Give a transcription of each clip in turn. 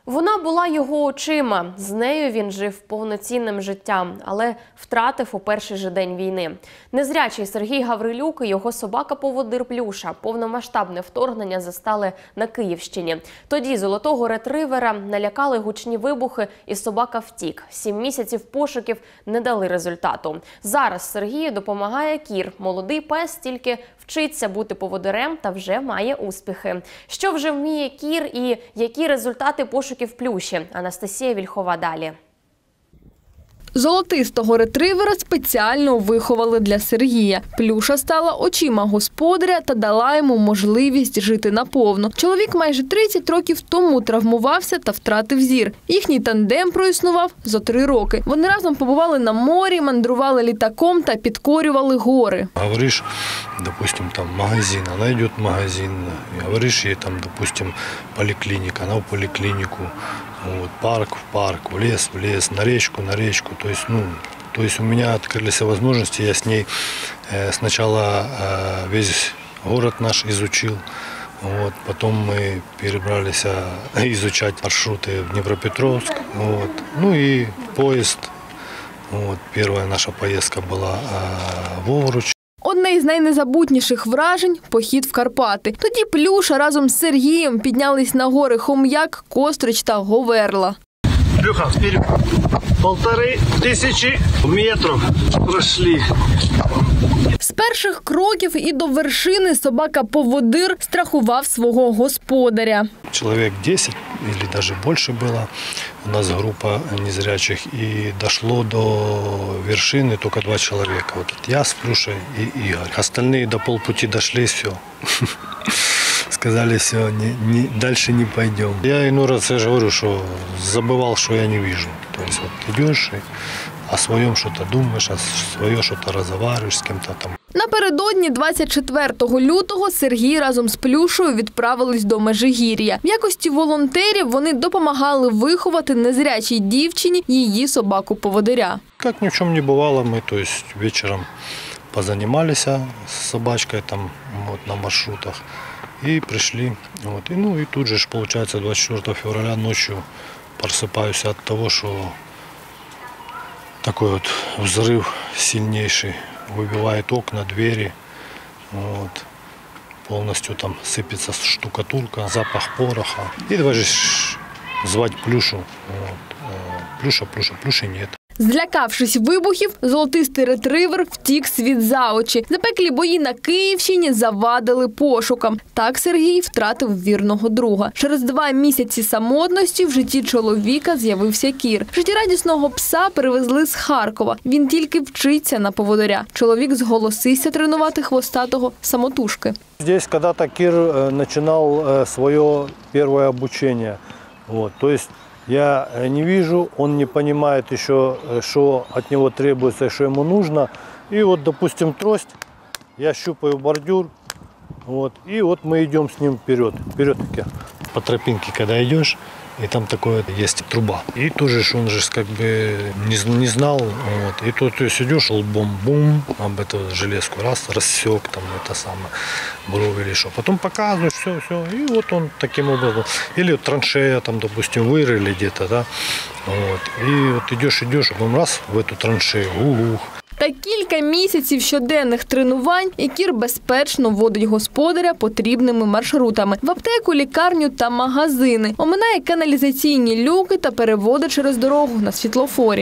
Вона була його очима, з нею він жив повноцінним життям, але втратив у перший же день війни. Незрячий Сергій Гаврилюк і його собака-поводир Плюша повномасштабне вторгнення застали на Київщині. Тоді золотого ретривера налякали гучні вибухи і собака втік. 7 місяців пошуків не дали результату. Зараз Сергію допомагає кір. Молодий пес тільки вчиться бути поводирем та вже має успіхи. Що вже вміє кір і які результати пошуків Плюші? Анастасія Вільхова далі. Золотистого ретривера спеціально виховали для Сергія. Плюша стала очима господаря та дала йому можливість жити наповну. Чоловік майже 30 років тому травмувався та втратив зір. Їхній тандем проіснував за 3 роки. Вони разом побували на морі, мандрували літаком та підкорювали гори. Говориш, допустим, там магазин, вона йде в магазин. Говориш їй, там, допустим, поліклініка, вона в поліклініку. Вот, парк в парк, в лес, на речку. То есть у меня открылись возможности, я с ней сначала весь город наш изучил, вот, потом мы перебрались изучать маршруты в Днепропетровск, вот, ну и поезд, вот, первая наша поездка была в Овруч. Одне із найнезабутніших вражень – похід в Карпати. Тоді Плюша разом з Сергієм піднялись на гори Хом'як, Кострич та Говерла. Плюха, вперед. 1500 метрів пройшли. З перших кроків і до вершини собака-поводир страхував свого господаря. Человек 10 или даже больше было, у нас группа незрячих, и дошло до вершины только 2 человека. Вот я с Плюшей и Игорь. Остальные до полпути дошли, все. Сказали, все, дальше не пойдем. Я иной раз говорю, что забывал, что я не вижу. То есть вот идешь и о своем что-то думаешь, о своем что-то разговариваешь с кем-то там. Напередодні 24 лютого Сергій разом з Плюшею відправились до Межигір'я. В якості волонтерів вони допомагали виховати незрячій дівчині її собаку-поводиря. Как ни в чем не бывало, мы, то есть вечером позанимались с собачкой там, вот, на маршрутах и пришли. Вот, и тут же, получается, 24 февраля ночью просыпаюсь от того, что такой вот взрыв сильнейший, выбивает окна, двери, вот, полностью там сыпется штукатурка, запах пороха. И давай же звать Плюшу. Вот. Плюши нет. Злякавшись вибухів, золотистий ретривер втік світ за очі. Запеклі бої на Київщині завадили пошукам. Так Сергій втратив вірного друга. Через 2 місяці самотності в житті чоловіка з'явився кір. Життєрадісного пса перевезли з Харкова. Він тільки вчиться на поводиря. Чоловік зголосився тренувати хвостатого самотужки. Здесь когда-то кир начинал свое первое обучение. Вот, то есть я не вижу, он не понимает еще, что от него требуется и что ему нужно. И вот, допустим, трость, я щупаю бордюр, вот, и вот мы идем с ним вперед. Вперед-таки. По тропинке, когда идешь, и там такое есть труба. И тоже он же как бы не знал. Вот. И то есть идешь лбом, бум, об эту железку раз, рассек, там это самое, брови или что. Потом показываешь, все. И вот он таким образом. Или вот траншея, там, допустим, вырыли где-то, да. Вот. И вот идешь, а потом раз в эту траншею, ух. Та кілька місяців щоденних тренувань і кір безпечно водить господаря потрібними маршрутами – в аптеку, лікарню та магазини. Оминає каналізаційні люки та переводить через дорогу на світлофорі.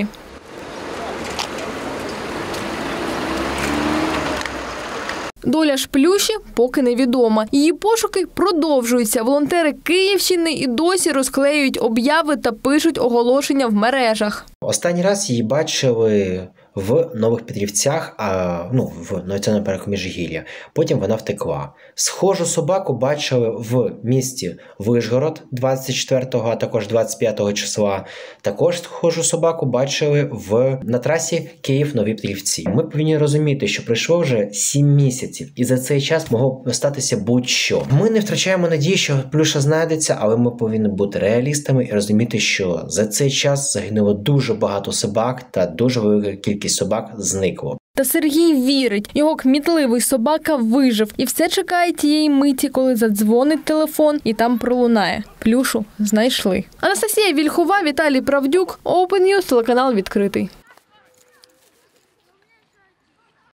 Доля ж Плюші поки невідома. Її пошуки продовжуються. Волонтери Київщини і досі розклеюють обяви та пишуть оголошення в мережах. Останній раз її бачили в Нових Петрівцях, в Національному парку Межигір'я. Потім вона втекла. Схожу собаку бачили в місті Вишгород 24-го, а також 25-го числа. Також схожу собаку бачили на трасі Київ-Нові Петрівці. Ми повинні розуміти, що пройшло вже 7 місяців, і за цей час могло статися будь-що. Ми не втрачаємо надії, що Плюша знайдеться, але ми повинні бути реалістами і розуміти, що за цей час загинуло дуже багато собак та дуже велика кількість собак зникло. Та Сергій вірить, його кмітливий собака вижив. І все чекає тієї миті, коли задзвонить телефон і там пролунає. Плюшу знайшли. Анастасія Вільхова, Віталій Правдюк, Open News, телеканал «Відкритий».